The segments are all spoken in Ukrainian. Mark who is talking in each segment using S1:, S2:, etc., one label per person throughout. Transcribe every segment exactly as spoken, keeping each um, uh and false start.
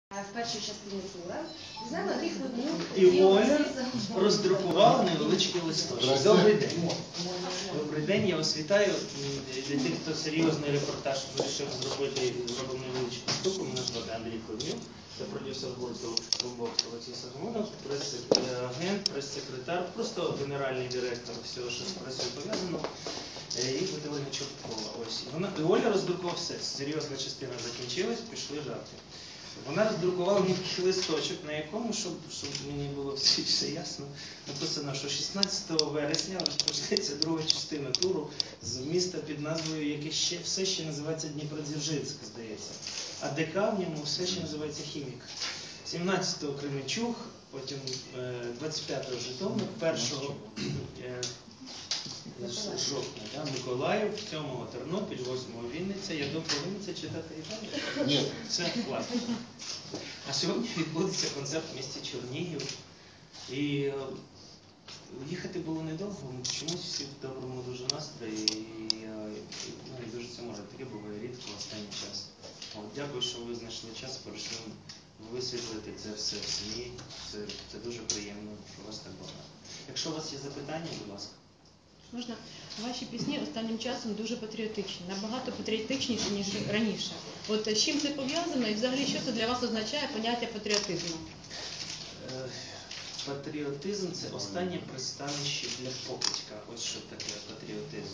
S1: В першій частині тура з нами Андрій Хлебнюк
S2: І Оля роздрукувала невеличкий листочок. Добрий день. Добрий день, я вас вітаю. Для тих, хто серйозний репортаж вирішив зробити, зробив невеличку штуку. Мене звати Андрій Хлебнюк. Я продюсер гурту «Бумбокс» Олексій Сагамонов, прес-агент, прес-секретар, просто генеральний директор всього, що з пресою пов'язано. І Віталіна Чорткова. Ось. Вона, і Оля роздрукувала все. Серйозна частина закінчилась, пішли жарти. Вона роздрукувала мені листочок, на якому, щоб, щоб мені було все, все ясно, написано, що шістнадцятого вересня розпочнеться друга частина туру з міста під назвою, яке ще все ще називається Дніпродзержинськ, здається. А ДК в ньому все ще називається Хімік. сімнадцятого Кременчуг, потім двадцять п'ятого Житомир, першого жовтня, да? Миколаїв, сьомого Тернопіль, восьмого Вінниця. Я думаю, повинен це читати і далі? Ні. Це класно. А сьогодні відбудеться концерт в місті Чернігів. І е, їхати було недовго, чомусь всі в доброму дуже настрої. І, е, ну, і дуже це може таке буває рідко в останній час. От, дякую, що ви знайшли час, прийшли висвітлити це все в СМІ. Це, це дуже приємно, що вас так багато. Якщо у вас є запитання, будь ласка.
S3: Можна? Ваші пісні останнім часом дуже патріотичні, набагато патріотичніші, ніж раніше. От з чим це пов'язано і взагалі що це для вас означає поняття патріотизму?
S2: Патріотизм – це останнє пристанище для покидька. Ось що таке патріотизм.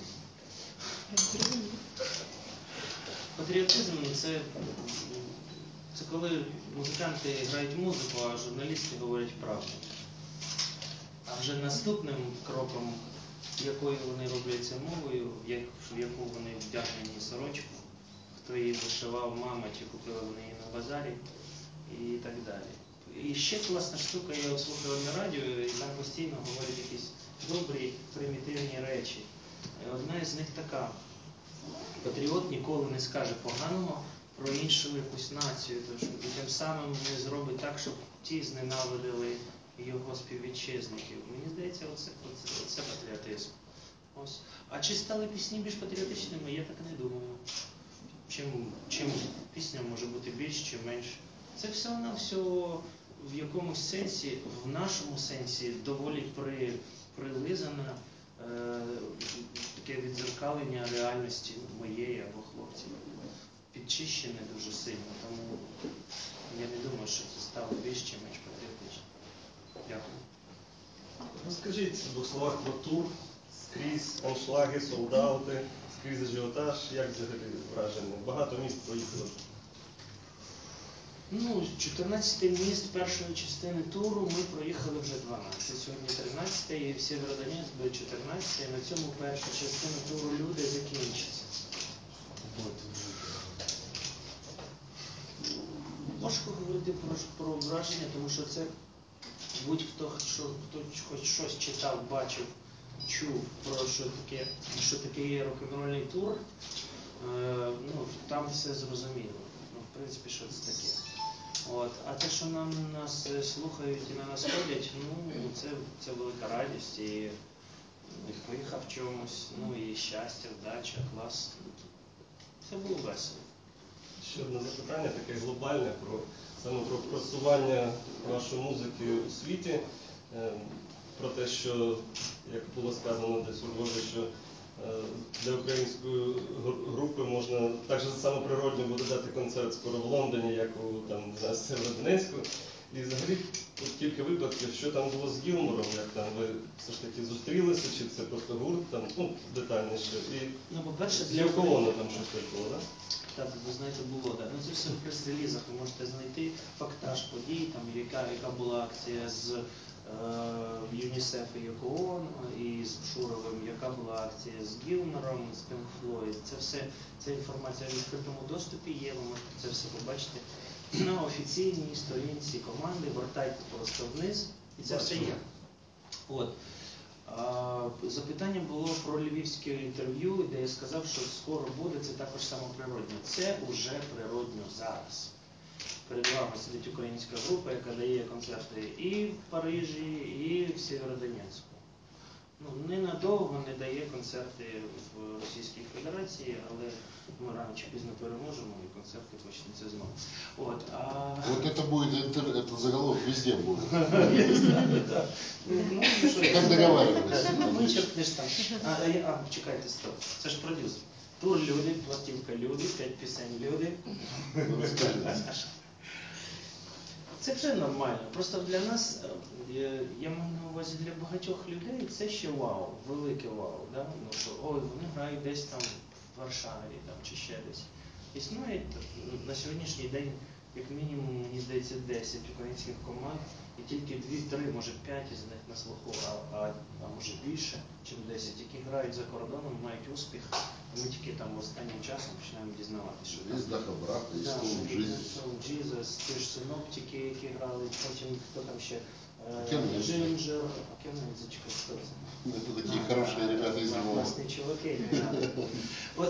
S2: Патріотизм – це, це коли музиканти грають музику, а журналісти говорять правду. А вже наступним кроком, якою вони роблять це мовою, в яку вони вдягнені сорочку, хто її вишивав, мама, чи купила вони її на базарі і так далі. І ще класна штука, я слухав на радіо, і там постійно говорять якісь добрі, примітивні речі. Одна із них така: патріот ніколи не скаже поганого про іншу якусь націю, і тим самим не зробить так, щоб ті зненавидили його співвітчизників. Мені здається, оце, оце, оце патріотизм. Ось. А чи стали пісні більш патріотичними, я так не думаю. Чим, чим пісня може бути більш чи менш. Це все-навсього в якомусь сенсі, в нашому сенсі, доволі при, прилизане е, таке відзеркалення реальності моєї або хлопців. Підчищене дуже сильно, тому я не думаю, що це стало більш чи менш патріотичним. Дякую.
S4: Розкажіть в двох словах про тур, скрізь аншлаги, солдати, скрізь ажіотаж, як взагалі враження? Багато міст поїхало.
S2: Ну, чотирнадцять міст першої частини туру ми проїхали вже дванадцять. Сьогодні тринадцяте і в Сєвєродонецьк буде чотирнадцяте. І на цьому перша частина туру люди закінчиться. Важко говорити про, про враження, тому що це будь-хто, хто, хто хоч щось читав, бачив, чув про що таке, що таке є рок-н-рольний тур, е, ну, там все зрозуміло. Ну, в принципі, що це таке. От. А те, що нам нас слухають і на нас ходять, ну, це, це велика радість і, і пиха в чомусь, ну і щастя, вдача, клас. Це було весело.
S4: Ще одне запитання, таке глобальне, про, саме про просування вашої музики у світі, е, про те, що, як було сказано десь у Львові, що е, для української групи можна так же само природно буде дати концерт скоро в Лондоні, як у там, Сєвєродонецьку. І взагалі от кілька випадків, що там було з Гілмором, як там ви все ж таки зустрілися, чи це просто гурт, там, ну, детальніше. І
S2: ну, по-перше,
S4: для колони там щось таке було, так?
S2: Так, ви знаєте, було, так. Ну, це все в прес-релізах, ви можете знайти фактаж подій, там, яка, яка була акція з е, ЮНІСЕФ і ООН, і з Шуровим, яка була акція з Гілмором, з Pink Floyd. Це все, ця інформація в відкритому доступі є, ви можете це все побачити на офіційній сторінці команди, вертайте просто вниз, і це все є. От. Запитання було про львівське інтерв'ю, де я сказав, що скоро буде, це також самоприродно. Це вже природно зараз. Перед вами сидить українська група, яка дає концерти і в Парижі, і в Сєвєродонецьку. ну, ненадовго не дає концерти в Російській Федерації, але ми рано чи пізно переможемо і концерти почнуться знову. От, а...
S5: Вот это будет, интер- это заголовок везде будет.
S2: Ну, що я-
S5: Как договаривались?
S2: Вичерпнеш там. А, а, я- а, чекайте, стоп. Це ж продюсер. Тур люди, платівка люди, п'ять пісень люди.
S5: Ну, расскажите.
S2: Це все нормально. Просто для нас, е, я маю на увазі для багатьох людей, це ще вау, велике вау. Да? Ну, що, ой, вони грають десь там в Варшаві там, чи ще десь. Існує ну, на сьогоднішній день, як мінімум, мені здається, десять українських команд, і тільки дві-три, може п'ять із них на слуху, а, а, а може більше, ніж десять, які грають за кордоном, мають успіх. Ми тільки там останнім часом починаємо дізнаватися, що там
S5: Есть Даха Браха, есть
S2: Да,
S5: Том Жизнь.
S2: Soul Jesus, ті ж синоптики, які грали, потім хто там ще,
S5: Кеннеди.
S2: Джинджер, Кеннедзичка, хто це?
S5: Это такие хорошие ребята из
S2: Да,
S5: Львова.
S2: класні чуваки. да. От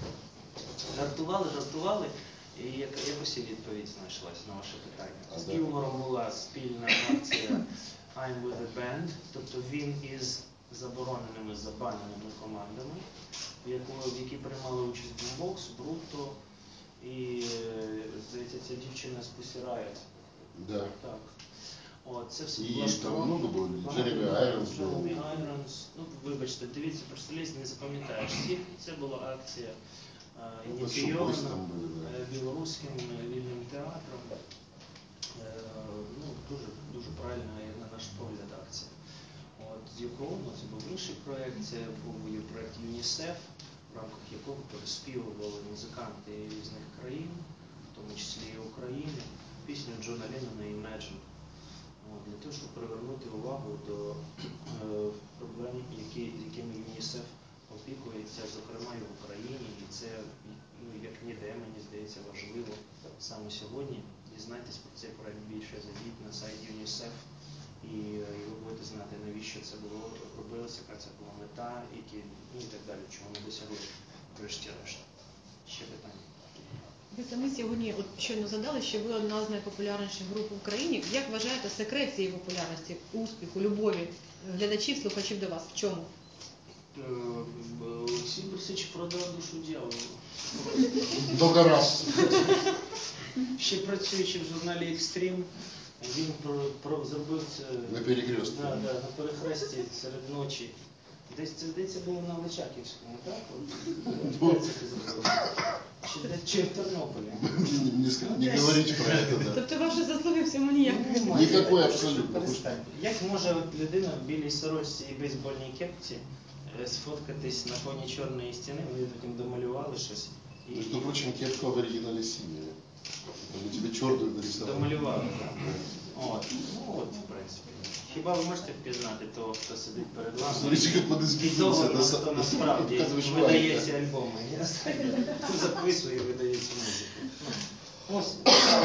S2: жартували, жартували, і як- якось і відповідь знайшлась на ваше питання.
S5: А,
S2: З
S5: да.
S2: Кіумором була спільна акція I'm with the band, тобто він із забороненими, забаненими командами, в яку- в які приймали участь Boombox, Brutto і, е, здається, ця дівчина з Pussy Riot.
S5: Да.
S2: Так. От, це все
S5: І
S2: влаштовано.
S5: там много було,
S2: Багато
S5: Джеремі
S2: було,
S5: Айронс був.
S2: Джеремі Айронс. Ну, вибачте, дивіться, просто лізь не запам'ятаєш всіх. Це була акція е,
S5: Ну,
S2: ініційована
S5: Шубойс там були, да.
S2: е, білоруським е, вільним театром. Е, ну, дуже, дуже правильна, як на наш погляд, акція. От, з якого, ну, це був інший проєкт, це був і проєкт ЮНІСЕФ, в рамках якого переспівували музиканти різних країн, в тому числі і України, пісню Джона Леннона «Imagine». От, для того, щоб привернути увагу до е, проблем, які, з якими ЮНІСЕФ опікується, зокрема і в Україні, і це, ну, як ніде, мені здається, важливо саме сьогодні. Дізнайтесь про цей проект більше, зайдіть на сайт ЮНІСЕФ, і, е, і ви будете знати, навіщо це було робилося, яка це була мета, які, ну, і так далі, чого ми досягли, врешті-решт. Ще питання?
S3: Ви самі сьогодні от щойно задали, що ви одна з найпопулярніших груп в Україні. Як вважаєте секрет цієї популярності, успіху, любові глядачів, слухачів до вас? В чому?
S2: Е, б- Олексій Борисович продав душу дьяволу.
S5: Много раз.
S2: Ще працюючи в журналі «Екстрім», він про, про, зробив це
S5: На перекрестке.
S2: да, да, на перехресті серед ночі. Десь це, здається, було на Личаківському, так? От, де це ти зробив? Чи, де- чи в Тернополі?
S5: Не, не ска- не говорите про это, да.
S3: Тобто ваші заслуги в цьому ніякої немає?
S5: Никакой абсолютно.
S2: Перестань. Як може от людина в білій сорочці і бейсбольній кепці е, сфоткатись на фоні чорної стіни, вони потім домалювали щось і,
S5: Между
S2: і
S5: прочим, кепка в оригинале синяя. Они тебе черную нарисовали.
S2: домалювали. Так. От. Ну от, в принципі. Хіба ви можете впізнати того, хто сидить перед вами?
S5: Смотрите, как
S2: І
S5: подизменился.
S2: того, хто насправді
S5: Оказываешь,
S2: видає
S5: Ванька.
S2: ці альбоми. Я знаю, хто записує і видає цю музику. Ну, ось.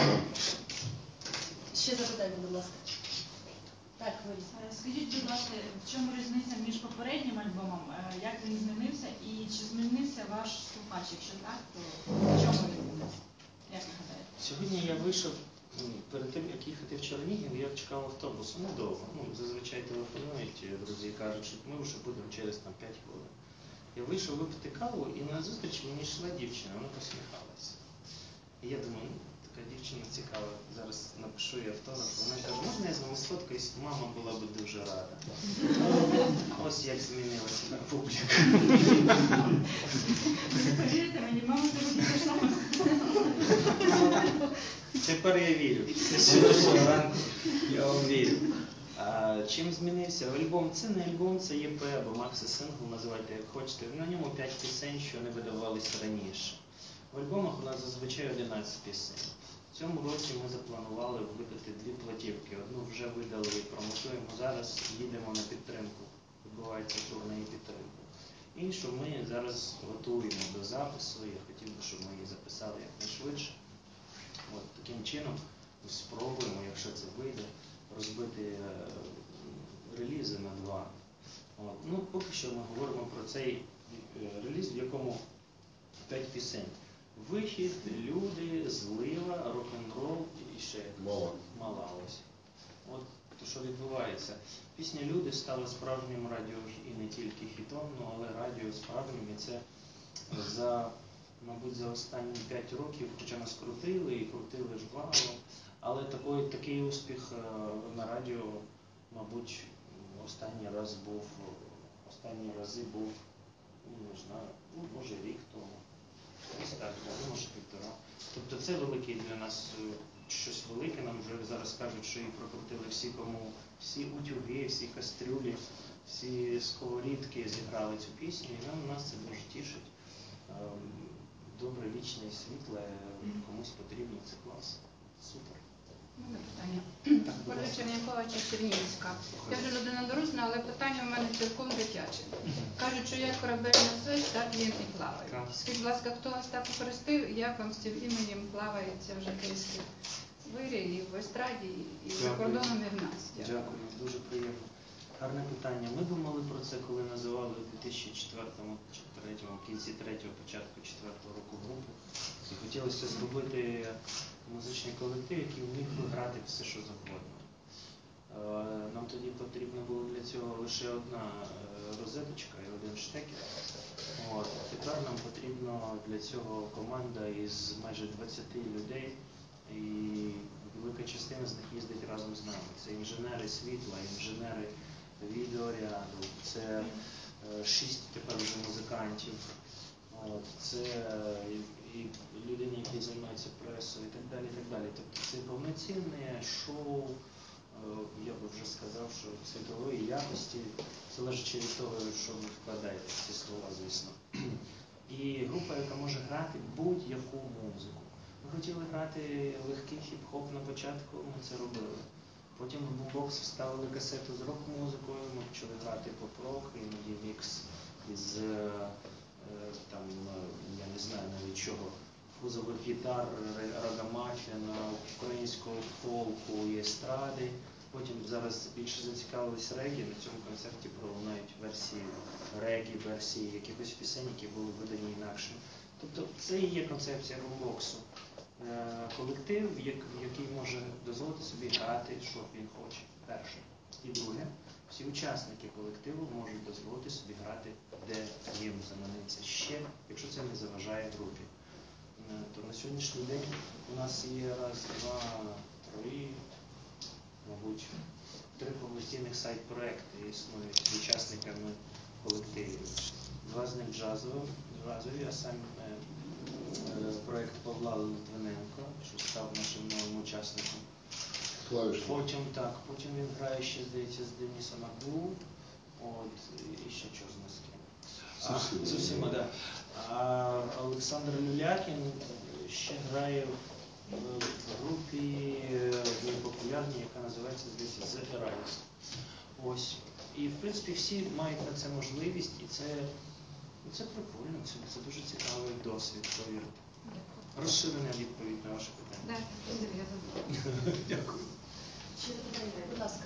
S1: Ще запитання, будь ласка. Так, ви.
S6: Е, Скажіть, будь ласка, в чому різниця між попереднім альбомом, е, як він змінився і чи змінився ваш слухач? Якщо так, то в чому він змінився? Як ви гадаєте?
S2: Сьогодні я вийшов, м, перед тим, як їхати в Чернігів, я чекав автобус недовго. Ну, зазвичай телефонують, друзі кажуть, що ми вже будемо через там, п'ять хвилин. Я вийшов випити каву, і на зустріч мені йшла дівчина, вона посміхалася. І я думаю, ну, така дівчина цікава, зараз напишу їй автограф. Вона каже, можна я з вами сфоткаюсь? Мама була би дуже рада. Ось як змінилася публіка.
S6: Повірте мені, мама сьогодні пішла.
S2: Тепер я вірю. Це сьогодні ранку, я вам вірю. А, чим змінився? Альбом це не альбом, це є П або макси-сингл, називайте як хочете. На ньому п'ять пісень, що не видавалися раніше. В альбомах у нас зазвичай одинадцять пісень. В цьому році ми запланували видати дві платівки. Одну вже видали і промотуємо зараз, їдемо на підтримку. Відбувається тур на її підтримку. Іншу ми зараз готуємо до запису. Я хотів би, щоб ми її записали якнайшвидше. От таким чином спробуємо, якщо це вийде, розбити е, релізи на два. От. Ну, поки що ми говоримо про цей е, реліз, в якому п'ять пісень. Вихід, люди, злива, рок-н-рол і ще якось.
S5: Мала.
S2: Мала ось. От, то що відбувається. Пісня «Люди» стала справжнім радіо і не тільки хітом, ну, але радіо справжнім, і це за, мабуть, за останні п'ять років, хоча нас крутили і крутили жваво, але такий, такий успіх е, на радіо, мабуть, останній раз був, останні рази був, ну, не знаю, ну, може рік тому. Ось так, ну, може півтора. Тобто це великий для нас е, щось велике, нам вже зараз кажуть, що і прокрутили всі, кому, всі утюги, всі кастрюлі, всі сковорідки зіграли цю пісню, і нам, нас це дуже тішить. Ем, Добре, вічне і світле, комусь потрібно, це клас. Супер.
S7: У мене питання.
S2: Так, будь
S7: Ольга
S2: ласка.
S7: Чернякова, Чернігівська. Я вже людина доросла, але питання в мене цілком дитяче. Кажуть, що як корабель носить, так він і плаває.
S2: Так.
S7: Скажіть, будь ласка, хто вас так охрестив, як вам з цим іменем плавається в житейській вирі, і в естраді, і за
S2: Дякую.
S7: кордоном, і в нас?
S2: Дякую, дуже приємно. Гарне питання. Ми думали про це, коли називали у дві тисячі четвертому чи третьому, в кінці третього, початку четвертого року групу. І хотілося зробити музичний колектив, який вміг би грати все, що завгодно. Е, Нам тоді потрібно було для цього лише одна е, розеточка і один штекер. От. Тепер нам потрібна для цього команда із майже двадцяти людей. І велика частина з них їздить разом з нами. Це інженери світла, інженери відеоряду, це е, шість тепер вже музикантів, от, це е, і, і людини, які займаються пресою і так далі. І так далі. Тобто це повноцінне шоу, е, я би вже сказав, що світової якості, залежить від того, що ви вкладаєте в ці слова, звісно. І група, яка може грати будь-яку музику. Ми хотіли грати легкий хіп-хоп на початку, ми це робили. Потім в бумбокс вставили касету з рок-музикою, ми почали грати поп-рок, іноді мікс із, е, там, я не знаю навіть чого, фузових гітар, рагамафіна, українського фолку і естради. Потім зараз більше зацікавились регі, на цьому концерті пролунають версії регі, версії якихось пісень, які були видані інакше. Тобто це і є концепція бумбоксу. Колектив, який може дозволити собі грати, що він хоче, перше. І друге, всі учасники колективу можуть дозволити собі грати, де їм заманеться ще, якщо це не заважає групі. То на сьогоднішній день у нас є раз, два, три, мабуть, три повноцінних сайт-проекти існують з учасниками колективів. Два з них джазові, джазові, а сам проєкт Павла Литвиненко, що став нашим новим учасником.
S5: Клавішник.
S2: Потім так, потім він грає ще, здається, з Денисом Аглу, от, і ще чого з нас ким.
S5: Сусіма.
S2: З усіма, так. А Олександр Люлякін ще грає в групі дуже популярній, яка називається, здається, The Arise. Ось. І, в принципі, всі мають на це можливість, і це, це прикольно, це, це дуже цікавий досвід, повірте. Розширена відповідь на ваше питання.
S7: Так, я забула.
S2: Дякую.
S1: Ще запитання, будь ласка.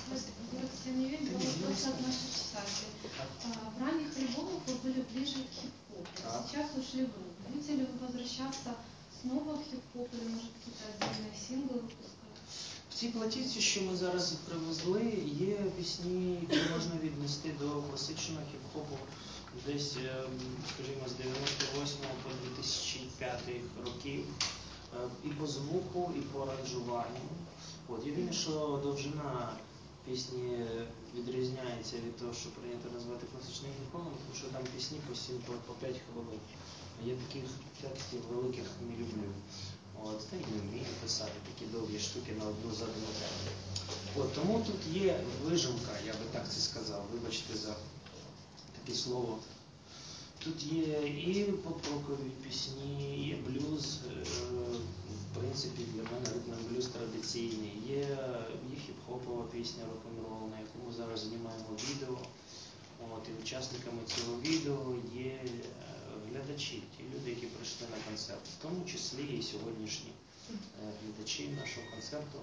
S8: Я не видела, вопрос от нашей читателей. В ранних альбомах вы были ближе к хип-хопу,
S2: Так.
S8: сейчас ушли в рок. Будете ли вы возвращаться снова в хип-хоп или, может, какие-то отдельные синглы выпускать?
S2: В цій платівці, що ми зараз привезли, є пісні, які можна віднести до класичного хіп-хопу десь, ем, скажімо, з дев'яносто восьмого по дві тисячі п'ятий років. Е, І по звуку, і по аранжуванню. От, єдине, що довжина пісні відрізняється від того, що прийнято назвати класичним хіп-хопом, тому що там пісні по сім, по, по п'ять хвилин. А я таких текстів великих не люблю. От, та й не вмію писати такі довгі штуки на одну задану тему. От, тому тут є вижимка, я би так це сказав, вибачте за таке слово. Тут є і поп-рокові пісні, є блюз, е, в принципі, для мене ритм-блюз традиційний, є, є хіп-хопова пісня рок-н-рол, на яку ми зараз знімаємо відео. От, і учасниками цього відео є е, глядачі, ті люди, які прийшли на концерт, в тому числі і сьогоднішні е, глядачі нашого концерту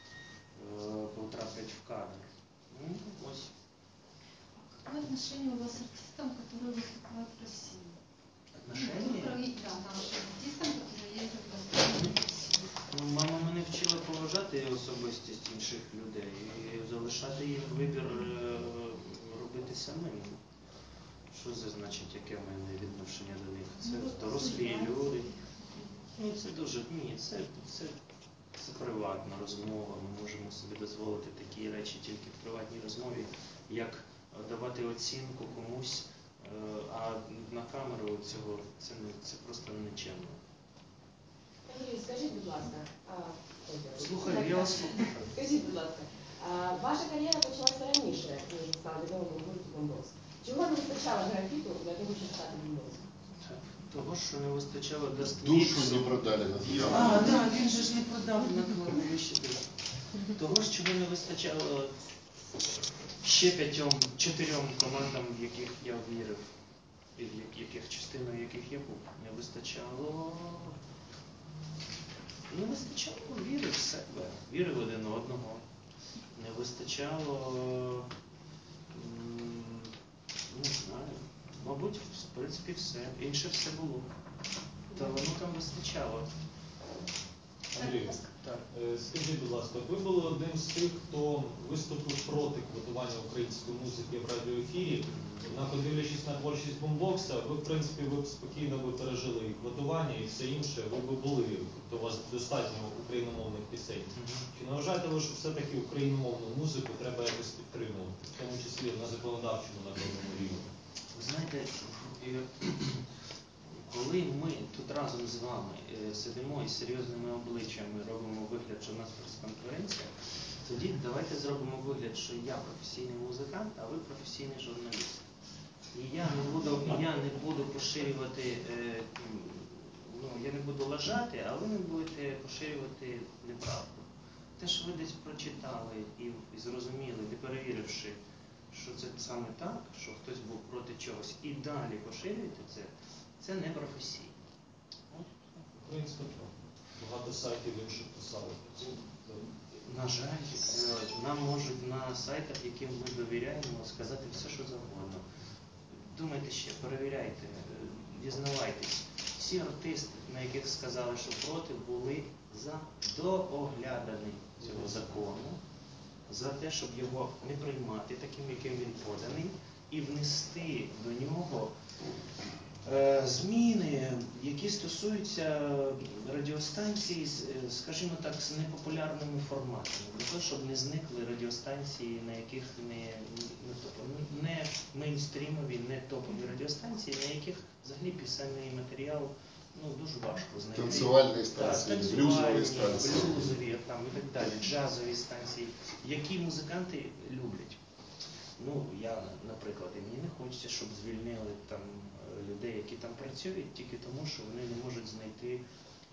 S2: е, потраплять в кадр. Ну, ось.
S8: Какое отношение у вас к артистам, которые выступают в России?
S2: Отношения?
S8: Да, нашим артистам, которые ездят в гастроли в Россию.
S2: Ну, мама мене вчила поважати поважати особистість інших людей і залишати їм вибір е, робити самим. Що це значить, яке в мене відношення до них? Це дорослі люди. Ні, це дуже, ні, це, це, це приватна розмова. Ми можемо собі дозволити такі речі тільки в приватній розмові, як давати оцінку комусь, е, а на камеру цього це, не, це просто нечемно.
S1: Андрій, скажіть, будь ласка, а,
S2: Слухаю, я вас слухаю.
S1: скажіть, будь ласка, а, ваша кар'єра почалася раніше, ніж став відомим гурту Бомбокс. Чого не вистачало графіту для того, щоб стати Бомбоксом?
S2: Того, що не вистачало до
S5: Душу не продали на
S2: А,
S5: зйомку.
S2: так, він же ж не продав на кладовищі. Того ж, чого не вистачало ще п'ятьом, чотирьом командам, в яких я вірив, і в яких частиною яких я був. Не вистачало. Не вистачало віри в себе, віри в один одного. Не вистачало, м, не знаю, мабуть, в принципі, все. Інше все було. Та воно там вистачало.
S9: Андрій,
S2: Так.
S9: е, скажіть, будь ласка, ви були одним з тих, хто виступив проти квотування української музики в радіоефірі. Однак, подивлячись на творчість Бомбокса, ви, в принципі, ви б спокійно ви пережили і квотування, і все інше, ви б були, тобто у вас достатньо україномовних пісень. Чи не вважаєте ви, що все-таки україномовну музику треба якось підтримувати, в тому числі на законодавчому народному рівні?
S2: Ви знаєте, е, коли ми тут разом з вами е, сидимо із серйозними обличчями, робимо вигляд, що в нас прес-конференція, тоді давайте зробимо вигляд, що я професійний музикант, а ви професійний журналіст. І я не буду, і я не буду поширювати, е, ну, я не буду лажати, а ви не будете поширювати неправду. Те, що ви десь прочитали і, і зрозуміли, не перевіривши, що це саме так, що хтось був проти чогось, і далі поширюєте це, це не професійно.
S9: Українська правда. Багато сайтів інших писали про це.
S2: На жаль, е, нам можуть на сайтах, яким ми довіряємо, сказати все, що завгодно. Думайте ще, перевіряйте, е, дізнавайтесь. Всі артисти, на яких сказали, що проти, були за доогляданий цього закону, за те, щоб його не приймати таким, яким він поданий, і внести до нього е, зміни, які стосуються радіостанцій, з, скажімо так, з непопулярними форматами, для того, щоб не зникли радіостанції, на яких не, не, не мейнстрімові, не топові радіостанції, на яких взагалі пісенний матеріал ну, дуже важко знайти.
S5: Танцювальні станції,
S2: Так,
S5: блюзові станції.
S2: блюзові там, і так далі, джазові станції, які музиканти люблять. Ну, я, наприклад, і мені не хочеться, щоб звільнили там людей, які там працюють, тільки тому, що вони не можуть знайти м,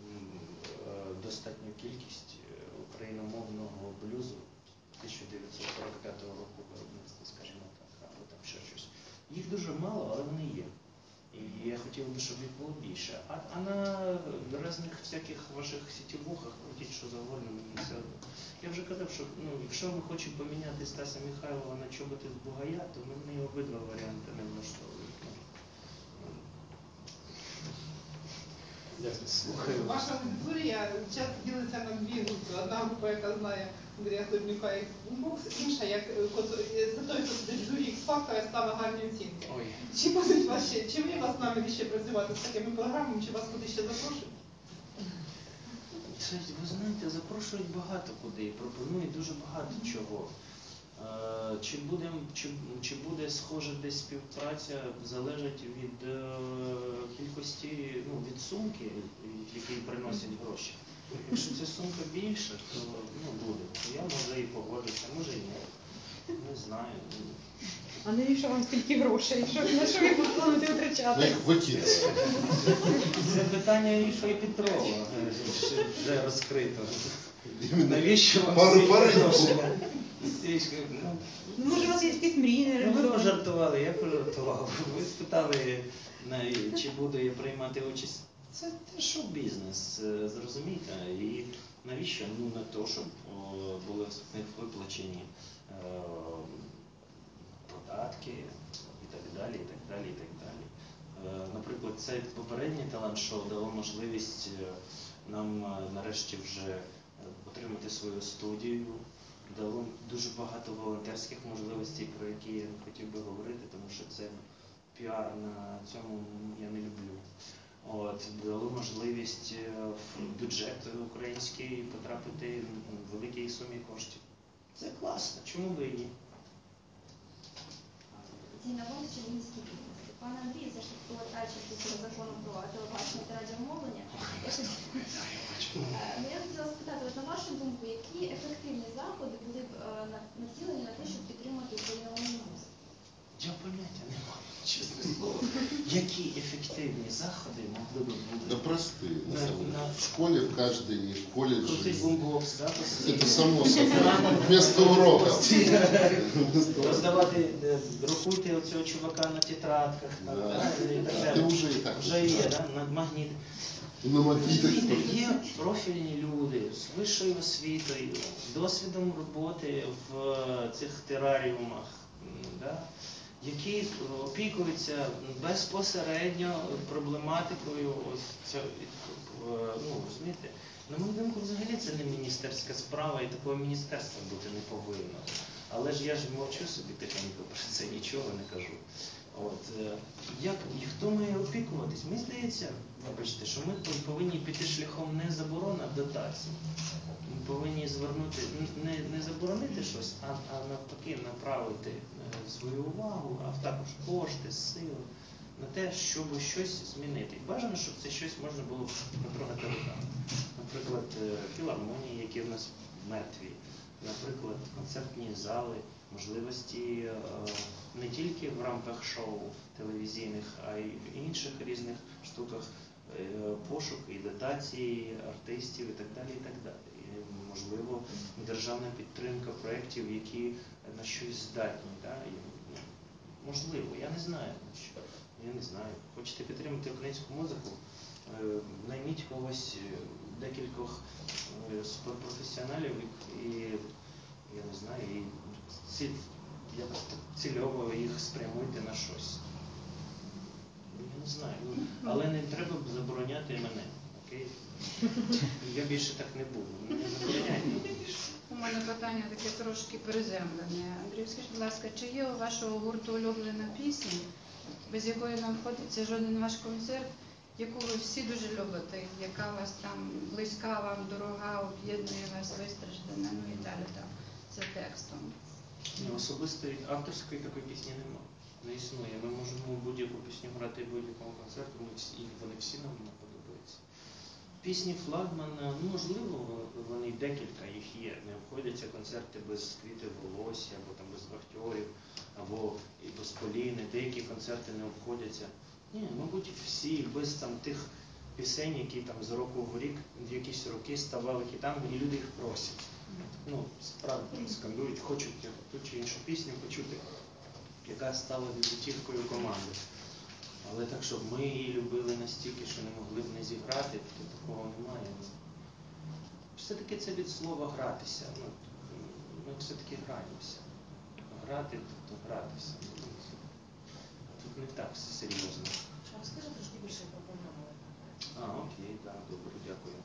S2: е, достатню кількість україномовного блюзу тисяча дев'ятсот сорок п'ятого року виробництва, скажімо так, або там ще щось. Їх дуже мало, але вони є. І я хотів би, щоб їх було більше. А, а на різних всяких ваших сітівухах крутіть, що завгодно, мені все одно. Я вже казав, що ну, якщо ми хочемо поміняти Стаса Михайлова на чоботи з Бугая, то мені обидва варіанти не влаштовують.
S9: Дякую.
S2: Слухаю.
S10: Ваша аудиторія часто ділиться на дві групи. Одна група, яка знає Андрія Хлебнюка як Бумбокс, інша, як за той, хто сидить в журі X-Factor і ставить гарні оцінки.
S2: Ой.
S10: Чи будуть вас ще, чи є у вас намір ще працювати з такими програмами, чи вас куди ще запрошують?
S2: Це, ви знаєте, запрошують багато куди, пропонують дуже багато чого. Е, Чи буде, чи, чи буде схожа десь співпраця, залежить від е, кількості, ну, від сумки, які приносять гроші. Якщо ця сумка більша, то ну, буде. То я може і погоджуся, може і ні. Не знаю.
S3: А навіщо вам стільки грошей? Що, на що ви плануєте
S5: Ну,
S3: витрачати?
S5: їх викидали.
S2: Це питання Ільфа і Петрова е, вже розкрито. Навіщо вам
S5: Пару
S2: стільки
S5: пари
S2: грошей?
S5: було.
S2: Стільки, ну,
S3: Ну, може, у вас є якісь мрії
S2: Ну, ви
S3: нереалізовані?
S2: пожартували, я пожартував. Ви спитали, на- чи буду я приймати участь. Це теж шоу-бізнес, е, зрозумійте. І навіщо? Ну, на те, щоб о, були в них виплачені е, податки і так далі, і так далі, і так далі. Е, Наприклад, це попереднє талант-шоу дало можливість е, нам е, нарешті вже е, отримати отримати свою студію, дало дуже багато волонтерських можливостей, про які я не хотів би говорити, тому що це піар на цьому я не люблю. От, дало можливість в бюджет український потрапити в великій сумі коштів. Це класно, чому би і ні?
S11: Тіна Бонс, Чернігівський бізнес. Пане Андрію, все ж таки повертаючись до цього закону про телебачення та радіомовлення, я ще ну, я хотіла спитати, от, на вашу думку, які ефективні заходи були б е, на- націлені на те, щоб підтримати україномовну музику?
S2: Я поняття не маю, чесне слово. Які ефективні заходи могли б бути?
S5: Да простые, на
S2: На-
S5: самом деле.
S2: на-
S5: В школе, в каждой колледже.
S2: Крутий бумбокс, да?
S5: Это само собой. Вместо уроков.
S2: Роздавати, е, друкуйте оцього чувака на тетрадках. Там,
S5: Да.
S2: да, і так
S5: Ты
S2: далі.
S5: уже и так.
S2: Вже є, да? На магніт.
S5: И на магнитах.
S2: Розумієте, є профільні люди з вищою освітою, досвідом роботи в е, цих тераріумах, м, да? які опікуються безпосередньо проблематикою ось цього, е, ну, розумієте, на мою думку, взагалі це не міністерська справа і такого міністерства бути не повинно. Але ж я ж мовчу собі тихенько про це, нічого не кажу. От, е, як, і хто має опікуватись? Мені здається, вибачте, що ми повинні піти шляхом не заборон, а дотацій. Ми повинні звернути, не, не заборонити щось, а, а навпаки направити е, свою увагу, а також кошти, сили на те, щоб щось змінити. І бажано, щоб це щось можна було потрогати руками. Наприклад, е, філармонії, які в нас мертві, наприклад, концертні зали, можливості е, не тільки в рамках шоу телевізійних, а й в інших різних штуках, е, пошук і дотації артистів і так далі. І так далі. І, можливо, державна підтримка проєктів, які на щось здатні. Да? І, ну, можливо, я не знаю. Що. Я не знаю. Хочете підтримати українську музику? Е, найміть когось, е, декількох е, суперпрофесіоналів і, я не знаю, і ці, якось так цільово їх спрямуйте на щось. Я не знаю, ну, але не треба б забороняти мене, окей? Я більше так не буду, не забороняйте більше.
S7: У мене питання таке трошки приземлене. Андрій, скажіть, будь ласка, чи є у вашого гурту улюблена пісня, без якої не обходиться жоден ваш концерт, яку ви всі дуже любите, яка у вас там близька вам, дорога, об'єднує вас, вистраждана, ну і далі там, за текстом?
S2: Ні, особистої авторської такої пісні немає. Не існує. Ми можемо будь-яку пісню грати в будь-якому концерту, ми всі, і вони всі нам не подобаються. Пісні флагмана, ну, можливо, вони декілька їх є. Не обходяться концерти без квіти волосся, або там без вахтьорів, або і без Поліни. Деякі концерти не обходяться. Ні, мабуть, всі без там тих пісень, які там з року в рік, в якісь роки ставали хітами, і люди їх просять. Ну, справді скандують, хочуть ту чи іншу пісню почути, яка стала візитівкою команди. Але так, щоб ми її любили настільки, що не могли б не зіграти, то такого немає. Все-таки це від слова гратися. Ну, ми все-таки граємося. Грати, тобто гратися. Тут не так все серйозно.
S1: А розкажи трошки більше про програму.
S2: А, окей, так, добре, дякую.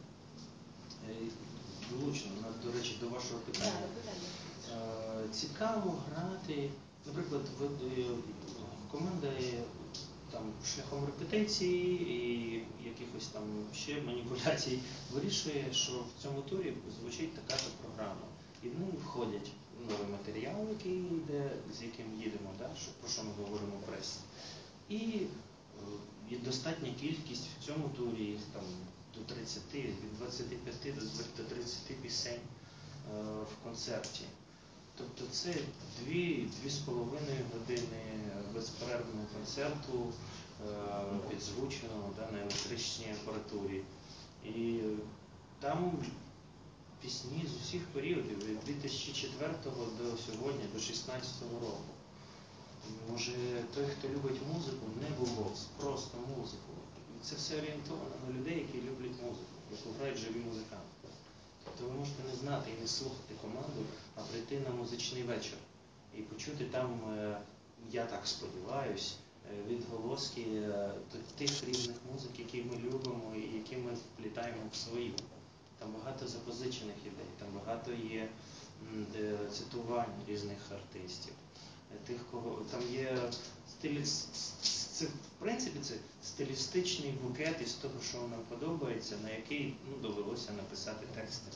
S2: Влучно, до речі, до вашого питання.
S1: Так, до питання.
S2: Е, Цікаво грати, наприклад, в- е, команда є там шляхом репетиції і якихось там ще маніпуляцій вирішує, що в цьому турі звучить така то програма. І в неї входять новий матеріал, який йде, з яким їдемо, да, що, про що ми говоримо в пресі. І е, є достатня кількість в цьому турі, їх там до тридцяти, від двадцяти п'яти до тридцяти пісень е, в концерті. Тобто це дві, дві з половиною години безперервного концерту, е, підзвученого, да, на електричній апаратурі. І там пісні з усіх періодів, від дві тисячі четвертого до сьогодні, до шістнадцятого року. Може, той, хто любить музику, не бумбокс, просто музику. І це все орієнтовано на людей, які люблять музику, яку грають живі музиканти. Тобто ви можете не знати і не слухати команду, а прийти на музичний вечір і почути там, я так сподіваюсь, відголоски тих різних музик, які ми любимо і які ми вплітаємо в свою. Там багато запозичених ідей, там багато багато є м, де цитувань різних артистів. Е, Тих, кого там є стилі... с- с- це, в принципі, це стилістичний букет із того, що нам подобається, на який ну, довелося написати тексти.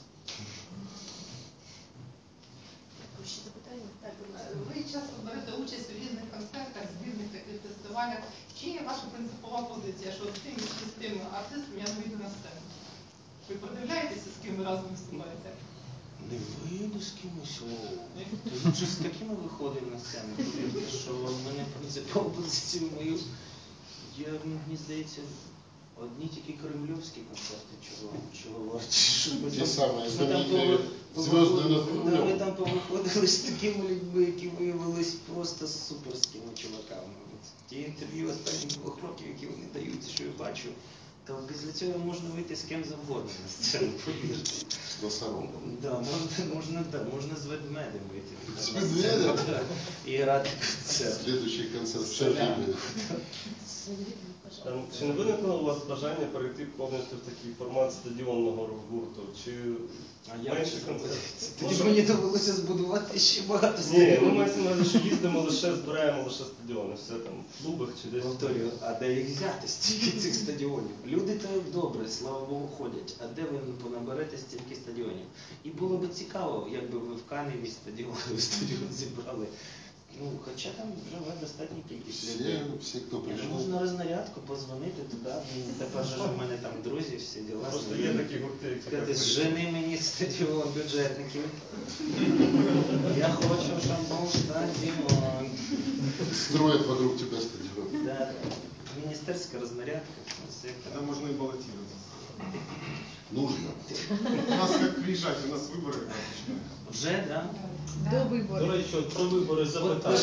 S1: Ще запитання? Так, будь ласка.
S10: Ви часто берете участь у різних концертах, збірних таких фестивалях. Чи є ваша принципова позиція, що з тим чи з тим артистом я не вийду на сцену? Ви продивляєтеся, з ким ви разом виступаєте?
S2: Не вийду з кимось, о, то він же з такими виходив на сцену, повірте, що в мене принципову позицію мою, я, мені здається, одні тільки кремлівські концерти, чого, чого варті, щоб ми
S5: Ті
S2: там,
S5: самі
S2: ми там
S5: знаменитые
S2: пови-
S5: звезды над
S2: повиходили- да, ми
S5: Кремлем.
S2: там повиходили з такими людьми, які виявились просто суперськими чуваками. От ті інтерв'ю останніх двох років, які вони дають, що я бачу, то після цього можна вийти з ким завгодно на сцену, повірте.
S5: С носорогом.
S2: Да, можна, можна, да, можна з ведмедем вийти.
S5: З ведмедем?
S2: Да, і грати концерт.
S5: Следующий концерт в Чернигове.
S4: Там, чи не виникло у вас бажання перейти повністю в такий формат стадіонного рок-гурту? Чи
S2: А я
S4: менше
S2: вже
S4: концертів?
S2: Тоді мені довелося збудувати ще багато
S4: Ні,
S2: стадіонів.
S4: ну мається на увазі, що їздимо лише, збираємо лише стадіони, все там в клубах чи десь.
S2: Повторюю, а де їх взяти стільки цих стадіонів? Люди то добре, слава Богу, ходять. А де ви понаберете стільки стадіонів? І було б цікаво, якби ви в Каневі стадіон, стадіон зібрали. Ну, хоча там живе достатня кількість людей.
S5: Все, все, кто
S2: Ні, ну,
S5: пришел.
S2: можна рознарядку, позвонити туди. Ну, тепер же ж у мене там друзі, всі діла.
S4: Просто є такі гурти, які
S2: Сказати,
S4: так
S2: жени мені стадіон бюджетників. Я хочу, щоб був стадіон.
S5: Строят вокруг тебя стадион.
S2: Да, да. Міністерська рознарядка. Ось як
S12: Тогда можно и баллотироваться.
S5: Нужно.
S12: У нас как приезжать, у нас выборы практически.
S2: Вже, да?
S3: До
S9: До
S3: виборів.
S9: речі, от про вибори запитання.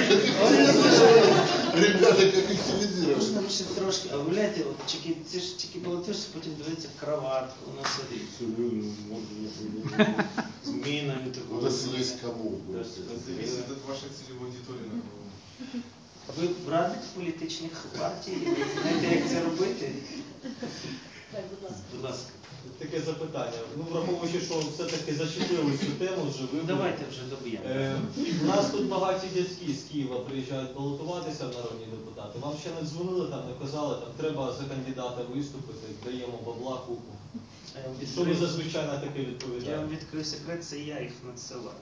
S5: Ребята, как активизировать.
S2: Можна ще трошки, а гуляйте, от тільки, це ж тільки балотуєшся, потім дивиться краватку, носити. Зміною таку.
S5: У нас есть кому.
S12: Зависит от вашей целевой аудитории, на кого.
S2: Ви радник політичних партій, ви знаєте, як це робити?
S1: Так, будь ласка.
S2: Будь ласка.
S9: Таке запитання. Ну, враховуючи, що все-таки зачепили цю тему вже
S2: Ну,
S9: вибори.
S2: давайте вже доб'ємо.
S9: Е, У нас тут багаті дядьки з Києва приїжджають балотуватися в народні депутати. Вам ще не дзвонили, там не казали, там треба за кандидата виступити, даємо бабла купу.
S2: Я вам
S9: Що ви
S2: відкрию-
S9: зазвичай на таке
S2: Я вам
S9: відповідаєте?
S2: відкрию секрет, це я їх надсилаю.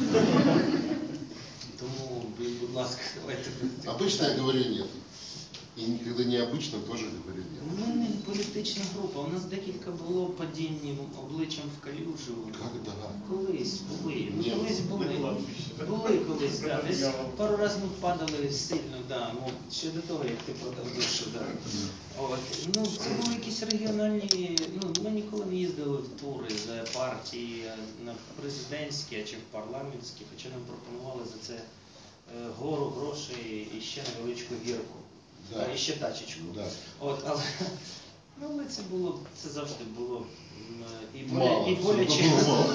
S2: Тому, будь ласка, давайте.
S5: Обычно я говорю нет. И никогда необычно тоже говорю нет.
S2: У мене політична група. У нас декілька було падінь обличчям в калюжу.
S5: Когда?
S2: Колись були. Ну,
S5: Ні.
S2: колись були. Були колись, да. Десь пару разів ми падали сильно, да. Ну, ще до того, як ти продав душу, да. От. Ну, це були якісь регіональні, ну, ми ніколи не їздили в тури за партії на президентські, а чи в парламентські, хоча нам пропонували за це е, гору грошей і ще невеличку гірку.
S5: Да.
S2: А, і ще тачечку.
S5: Да.
S2: От, але, ну, але це було, це завжди було м, і,
S5: Мало.
S2: боля, і боляче,
S5: Всё было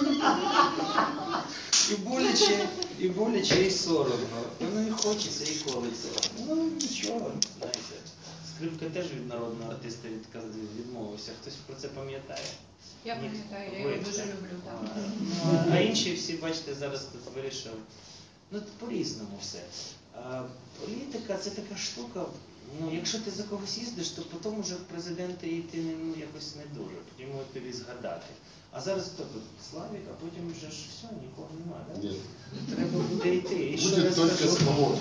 S2: і боляче, і боляче, і соромно. Ну і хочеться, і колиться. Ну нічого, знаєте. Скрипка теж від народного артиста відказ- відмовився. Хтось про це пам'ятає?
S7: Я
S2: Ні.
S7: пам'ятаю, я його
S2: Ви,
S7: дуже
S2: так.
S7: люблю. Так.
S2: А, ну, а, а інші всі, бачите, зараз тут вирішили. Ну, по-різному все. А, політика це така штука. Ну, якщо ти за когось їздиш, то потім уже в президенти йти не, ну, якось не дуже. Потім можуть тобі згадати. А зараз хто тут? Славік, а потім вже ж все, нікого немає, так?
S5: Нет.
S2: Треба буде йти. І що я
S5: Будет только
S2: скажу?
S5: смог.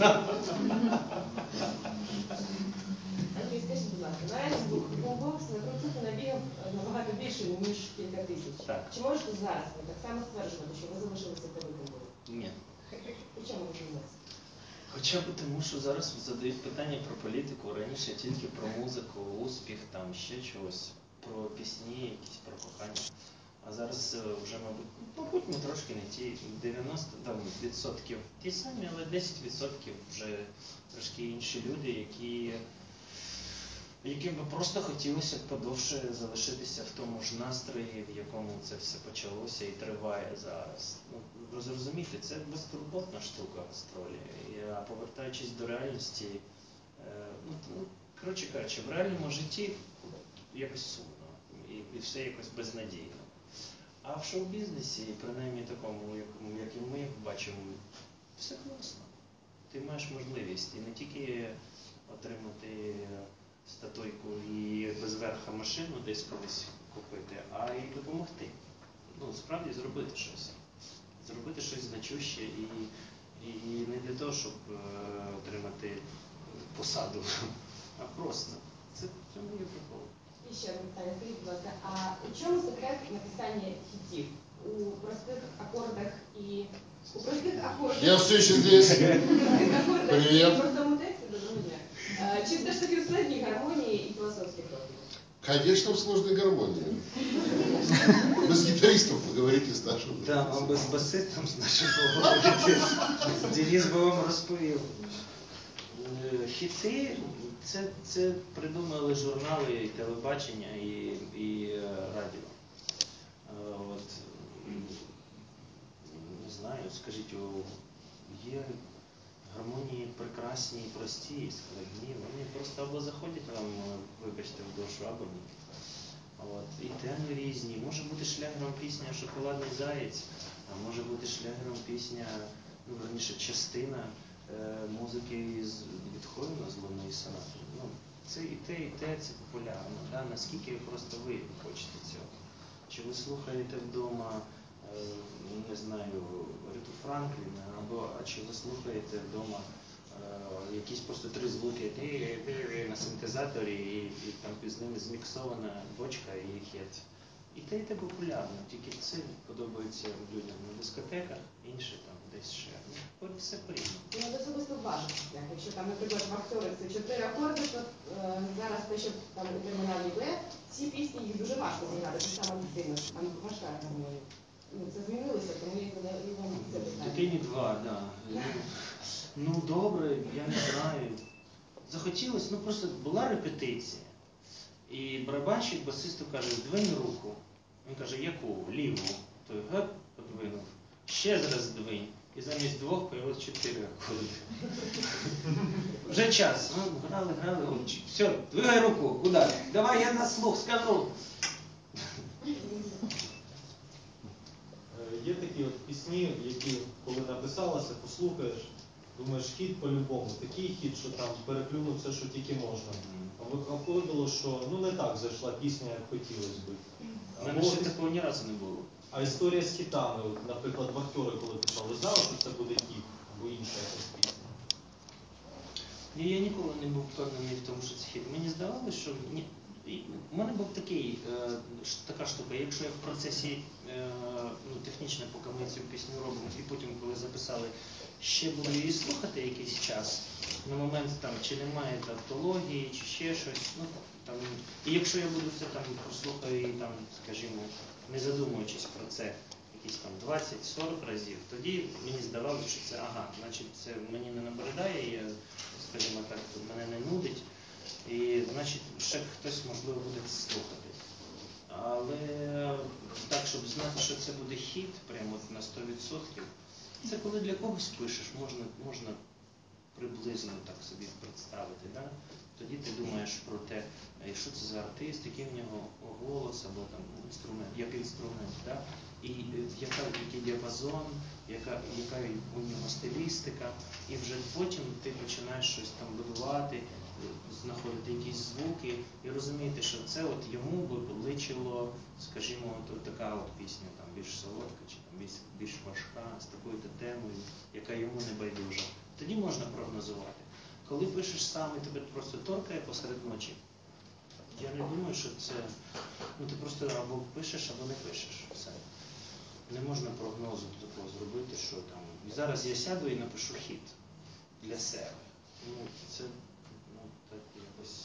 S1: Андрій, скажіть, будь ласка, наразі бумбокс на концерти набігав набагато більше, ніж кілька тисяч.
S2: Так.
S1: Чи можете зараз ви так само стверджувати, що ви залишилися привиком були?
S2: Ні.
S1: У чому ви змінилися?
S2: Хоча б тому, що зараз задають питання про політику, раніше тільки про музику, успіх, там ще чогось, про пісні, якісь про кохання. А зараз е, вже, мабуть, мабуть, ми трошки не ті, дев'яносто там, відсотків ті самі, але десять відсотків вже трошки інші люди, які, яким би просто хотілося подовше залишитися в тому ж настрої, в якому це все почалося і триває зараз. Ну, ви зрозумієте, це безтурботна штука гастролі. І, А повертаючись до реальності, е, ну, ну, коротше кажучи, в реальному житті якось сумно і, і все якось безнадійно. А в шоу-бізнесі, принаймні такому, якому, як і ми бачимо, все класно. Ти маєш можливість і не тільки отримати статуйку і без верха машину десь колись купити, а й допомогти. Ну, справді зробити щось. Зробити щось значуще і, і не для того, щоб е, отримати посаду, а просто. Це в цьому є прикол.
S1: І ще одне питання, скажіть, будь ласка, а у чому секрет написання хітів? У простих акордах і... У простих акордах...
S5: Я все еще здесь.
S1: У простих акордах і
S5: Привет.
S1: в простому тексті, доброго дня. Е, Чи все ж таки в складній гармонії і філософських розділах?
S5: Конечно, в сложной гармонии. Без гитаристов поговорите с нашим.
S2: Так, а без басистом з нашим поговорити. Денис би вам розповів. Е, Хіти це, це придумали журнали і телебачення, і, і е, радіо. Е, От, м, не знаю, скажіть, о, є гармонії прекрасні, прості, і складні. Вони просто або заходять вам, е, вибачте, в душу, або ні. От. І теми різні. Може бути шлягером пісня «Шоколадний заєць», а може бути шлягером пісня, ну, верніше, частина е, музики з Бетховена, з «Лунної сонати». Ну, це і те, і те, це популярно. Да? Наскільки просто ви хочете цього. Чи ви слухаєте вдома, е, не знаю, Риту Франкліна, або а чи ви слухаєте вдома е, якісь просто три звуки на синтезаторі, і, і там з ними зміксована бочка і хет. І те, і те популярно, тільки це подобається людям на дискотеках, інше там десь ще. Ну, все по-різному.
S1: Ну, от особисто в ваших піснях. Якщо там, наприклад, в акторах це чотири акорди, то е, зараз те, що там у терміналі Б, ці пісні їх дуже важко зіграти, це саме дитина, а не важка гармонія. Ну, це змінилося, тому я задаю вам це питання.
S2: Дитині два, так. Да. Ну, добре, я не знаю. Захотілося, ну просто була репетиція. І барабанщик басисту каже, здвинь руку. Він каже, яку? Ліву. Той геп, подвинув. Ще зараз здвинь. І замість двох появилось чотири акорди. Вже час. Ну, грали, грали. О, все, двигай руку. Куди? Давай я на слух скажу.
S9: Є такі от пісні, які, коли написалася, послухаєш, думаєш, хіт по-любому, такий хіт, що там переплюнув все, що тільки можна. А виходило, що ну не так зайшла пісня, як хотілося би.
S2: У мене ще такого ні разу не було.
S9: А історія з хітами, от, наприклад, вахтери, коли писали, ви знали, що це буде хіт або інша якась пісня?
S2: Ні, я ніколи не був впевнений в тому, що це хіт. Мені здавалося, що ні. У мене був такий, е, така штука, якщо я в процесі е, ну, технічно, поки ми цю пісню робимо, і потім, коли записали, ще буду її слухати якийсь час, на момент там, чи немає тавтології, чи ще щось, ну, там, і якщо я буду це там прослухаю і там, скажімо, не задумуючись про це, якісь там двадцять-сорок разів, тоді мені здавалося, що це, ага, значить, це мені не набридає, я, скажімо так, мене не нудить. І, значить, ще хтось, можливо, буде це слухати. Але так, щоб знати, що це буде хіт, прямо на сто відсотків, це коли для когось пишеш, можна, можна приблизно так собі представити. Да? Тоді ти думаєш про те, що це за артист, який в нього голос або там інструмент, як інструмент, да? І яка, який діапазон, яка, яка у нього стилістика, і вже потім ти починаєш щось там будувати, знаходити якісь звуки і розуміти, що це от йому би личило, скажімо, от така от пісня, там більш солодка чи там більш, більш важка, з такою-то темою, яка йому не байдужа. Тоді можна прогнозувати. Коли пишеш сам і тебе просто торкає посеред ночі, я не думаю, що це, ну ти просто або пишеш, або не пишеш. Все. Не можна прогнозу такого зробити, що там, зараз я сяду і напишу хіт для себе. Ну, це, ну, так якось,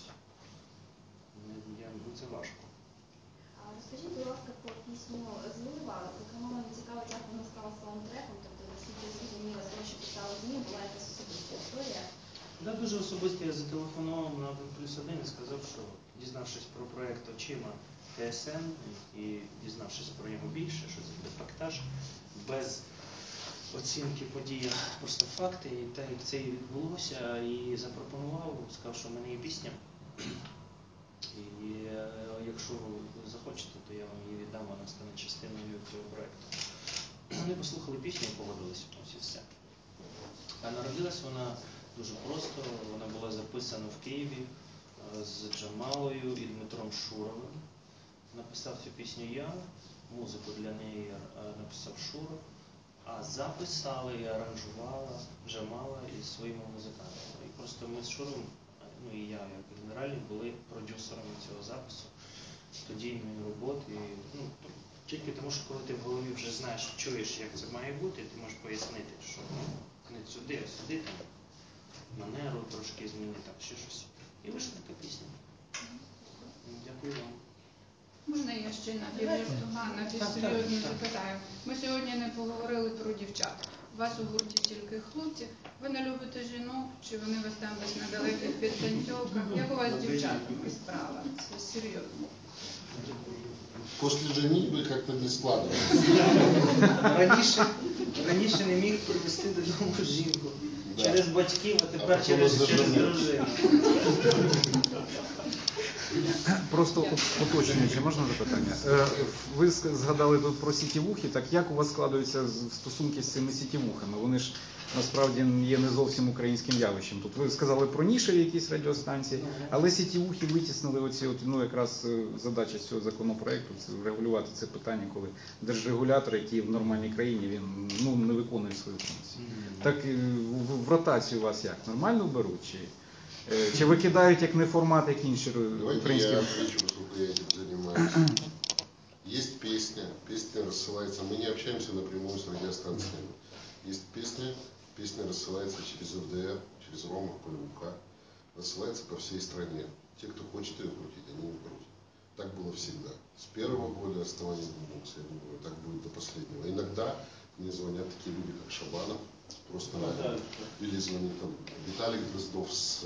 S2: не, я, ну, це важко.
S11: А розкажіть, будь ласка, про пісню «Злива». Зокрема, мене цікавить, як вона стала саундтреком, тобто, наскільки я зрозуміла, з того, що писали ЗМІ, була якась особиста історія.
S2: Да, дуже особисто я зателефонував на один плюс один і сказав, що дізнавшись про проєкт «Очима» ТСН і дізнавшись про нього більше, що це репортаж, без оцінки події, просто факти, і так як це і відбулося, і запропонував, сказав, що в мене є пісня. І якщо якщо ви захочете, то я вам її віддам, вона стане частиною цього проєкту. Вони послухали пісню і погодилися, ось і все. А народилась вона дуже просто, вона була записана в Києві з Джамалою і Дмитром Шуровим. Написав цю пісню я, музику для неї написав Шуров, а записали і аранжувала Джамала із своїми музикантами. І просто ми з Шуровим, ну і я, як генеральний, були продюсерами цього запису, студійної роботи. Ну, тільки тому, що коли ти в голові вже знаєш, чуєш, як це має бути, ти можеш пояснити, що ну, не сюди, а сюди, там, манеру трошки змінити, там, ще щось. І вийшла така пісня. Дякую вам.
S7: Можна я ще напівсерйозно запитаю? Ми сьогодні не поговорили про дівчат. У вас у гурті тільки хлопці. Ви не любите жінок, чи вони вас там десь на далеких підтанцьовках? Як у вас з дівчатками справа? Це серйозно.
S5: После женитьбы как-то не складывается.
S2: Раніше, раніше не міг привезти додому жінку. Да. Через батьків, а тепер а через, через дружину.
S13: Просто уточнюючи, можна запитання? Ви згадали тут про сітівухи, так як у вас складаються стосунки з цими сітівухами? Вони ж насправді є не зовсім українським явищем. Тут ви сказали про нішеві якісь радіостанції, але сітівухи витіснили оці, от, ну якраз задача цього законопроекту, це врегулювати це питання, коли держрегулятор, який в нормальній країні, він ну, не виконує свою функцію. Так в, в ротацію вас як? Нормально беруть? Чи... Чи викидають як не формат, як інші українські?
S5: Я отвечу, поскольку я этим занимаюсь. Есть песня, песня рассылается, мы не общаемся напрямую с радиостанциями. Есть песня, песня рассылается через эр дэ эр, через Ромах, ПЛУК, рассылается по всей стране. Те, кто хочет ее крутить, они ее крутят. Так было всегда. С первого года основания Бумбокса, я думаю, так будет до последнего. Иногда мне звонят такие люди, как Шабанов, просто ну, да, или звонит там Виталик Дроздов с,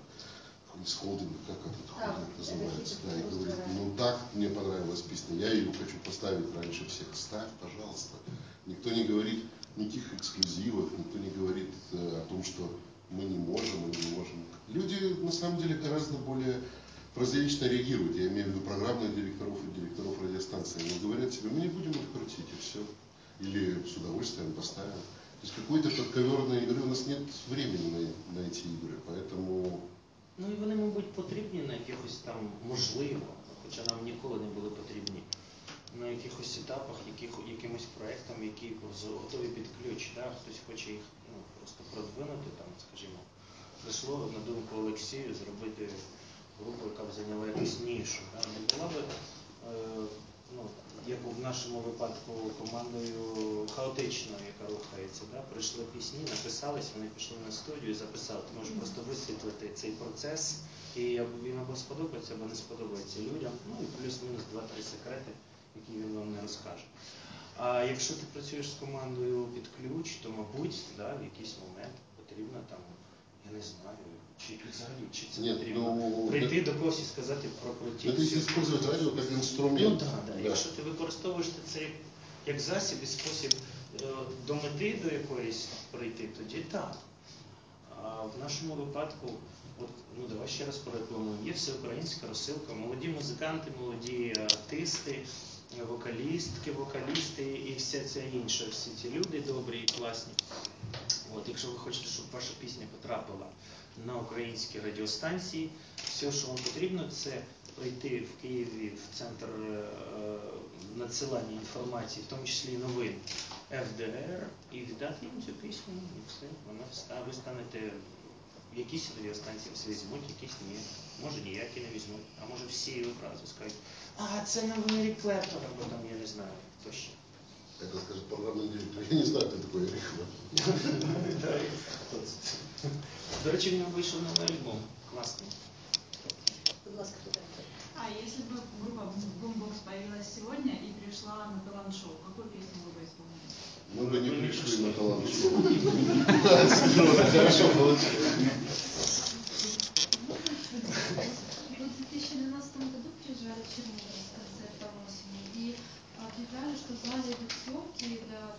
S5: с холдинга, как этот холдинг называется, да, и говорит, ну так, мне понравилась песня, я ее хочу поставить раньше всех, ставь, пожалуйста. Никто не говорит никаких эксклюзивов, никто не говорит э, о том, что мы не можем, мы не можем. Люди на самом деле гораздо более прозаично реагируют, я имею в виду программных директоров и директоров радиостанции, они говорят себе, мы не будем их крутить, и все, или с удовольствием поставим. То есть какой-то подковерной игры, у нас нет времени на, на эти игры, поэтому...
S2: Ну і вони, мабуть, потрібні на якихось там, можливо, хоча нам ніколи не були потрібні, на якихось етапах, яких, якимось проєктам, які готові під ключ, да? Хтось хоче їх ну, просто продвинути, там, скажімо, прийшло на думку Олексію зробити групу, яка б зайняла якусь нішу. Да? Не була б, е, ну, як в нашому випадку, командою хаотичною, яка рухається. Да? Прийшли пісні, написались, вони пішли на студію і записали. Ти можеш просто висвітлити цей процес, і він або сподобається, або не сподобається людям. Ну і плюс-мінус два-три секрети, які він вам не розкаже. А якщо ти працюєш з командою під ключ, то, мабуть, да, в якийсь момент потрібно там, я не знаю, чи взагалі, чи це
S5: Нет,
S2: потрібно
S5: ну,
S2: прийти до когось і сказати про крутість.
S5: Это если использовать радио как инструмент.
S2: Ну так, да, да. Якщо ти використовуєш це як, як засіб і спосіб е, до мети до якоїсь прийти, тоді так. А в нашому випадку, от, ну давай ще раз порекламуємо, є всеукраїнська розсилка, молоді музиканти, молоді артисти, вокалістки, вокалісти і вся ця інша, всі ці люди добрі і класні. От, якщо ви хочете, щоб ваша пісня потрапила на українські радіостанції, все, що вам потрібно, це прийти в Києві в центр е, надсилання інформації, в тому числі і новин еф де ер, і віддати їм цю пісню, і все. Вона встане, ви станете, якісь радіостанції вас візьмуть, якісь ні. Може ніякі не візьмуть, а може всі одразу скажуть, а це новий Ерік Клептон, або там, я не знаю, хто ще.
S5: Это скажет программный директор. Я не знаю, кто такой Эрик Клептон.
S2: До речі, в нього вийшов новий альбом. Класний.
S6: А если бы группа Boombox появилась сегодня и пришла на талант-шоу, какую песню вы бы исполнили?
S5: Мы бы не пришли на талант-шоу. Хорошо получилось.
S8: В две тысячи двенадцатом году приезжали в Чернигов с концертом осени и объявляли, что в зале идут съемки для ну,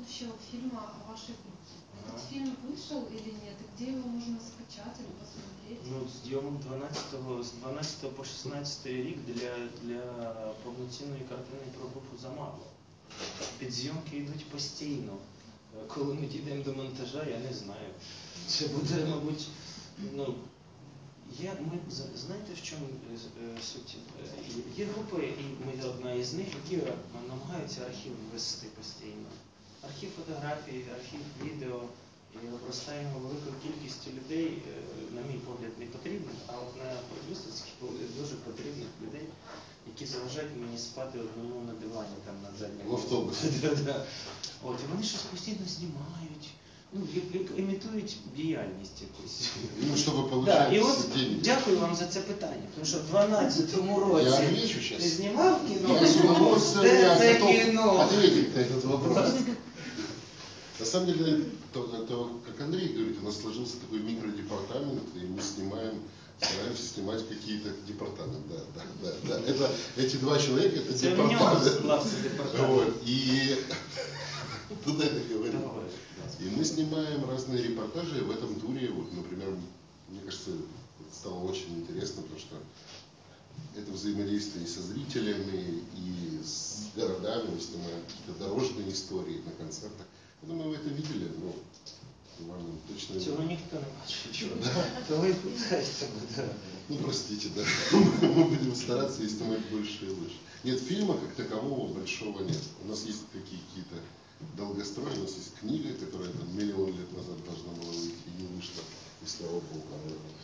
S8: будущего фильма о вашей группе. Этот
S2: Ага.
S8: фильм вышел или нет? И где его можно скачать или посмотреть?
S2: Ну, зйомок дванадцятого, з дванадцятого по шістнадцятий рік для, для повноцінної картини про групу замало. Підзйомки йдуть постійно. Е, Коли ми дійдемо до монтажа, я не знаю. Це буде, мабуть, ну, я, ми, з- знаєте, в чому е, з- е, суть? Е, Є групи, і ми одна із них, які е, намагаються архів вести постійно. Архів фотографій, архів відео, і обростаємо великою кількістю людей, е, на мій погляд, не потрібних, а от на продюсерський погляд дуже потрібних людей, які заважають мені спати одному на дивані там на задньому.
S5: В автобусі.
S2: Да-да. От, і вони щось постійно знімають, ну, як- як імітують діяльність якусь.
S5: Ну, чтобы
S2: Да,
S5: получать
S2: і от
S5: деньги.
S2: дякую вам за це питання, тому що в дванадцятому
S5: Я
S2: році
S5: отвечу
S2: ти
S5: сейчас.
S2: знімав кіно,
S5: Я с удовольствием
S2: де
S5: я
S2: це
S5: готов
S2: кіно?
S5: ответить на этот вопрос. На самом деле, то, то, как Андрей говорит, у нас сложился такой микродепартамент, и мы снимаем, стараемся снимать какие-то департаменты. Да, да, да, да. Это, эти два человека, это
S2: Це в нього
S5: департамент.
S2: склався департамент.
S5: Вот. И туда это говорит.
S2: Давай.
S5: И мы снимаем разные репортажи. В этом туре, вот, например, мне кажется, это стало очень интересно, потому что это взаимодействие и со зрителями, и с городами. Мы снимаем какие-то дорожные истории на концертах. Я думаю, вы это видели, но Иван нам точно...
S2: Цього ніхто не бачив, чого. Того і питається буде.
S5: Ну, простите, да. Мы будем стараться и снимать больше и лучше. Нет, фильма как такового большого нет. У нас есть какие-то долгострой, у нас есть книга, которая там миллион лет назад должна была выйти и не вышла. И слава Богу, наверное.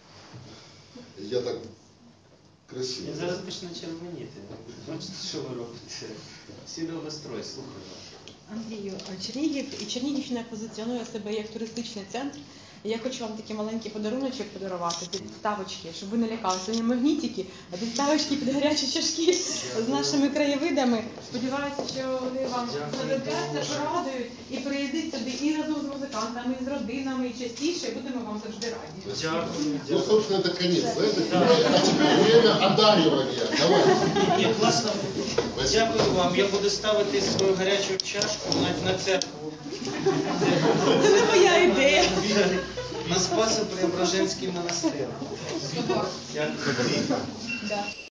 S5: Я так красиво.
S2: Я зараз почну червоніти. Бачите, що ви робите? Всі довгострой, слухаю вас.
S3: Андрію, Чернігів і Чернігівщина позиціонує себе як туристичний центр. І я хочу вам такий маленький подаруночок подарувати, підставочки, щоб ви не лякалися. Не магнітики, а підставочки під гарячі чашки з нашими краєвидами. Сподіваюся, що вони вам знадобляться, порадують і приїдуть сюди і разом з музикантами, і з родинами, і частіше, і будемо вам завжди раді.
S2: Дякую.
S5: Ну, собственно, это конец, да? Это, а теперь время одаривания. Давай.
S2: Ні, класно. Дякую вам. Я буду ставити свою гарячу чашку на, на церкву.
S3: Це моя ідея.
S2: На Спасо-Преображенський монастир. Дякую.
S3: Да.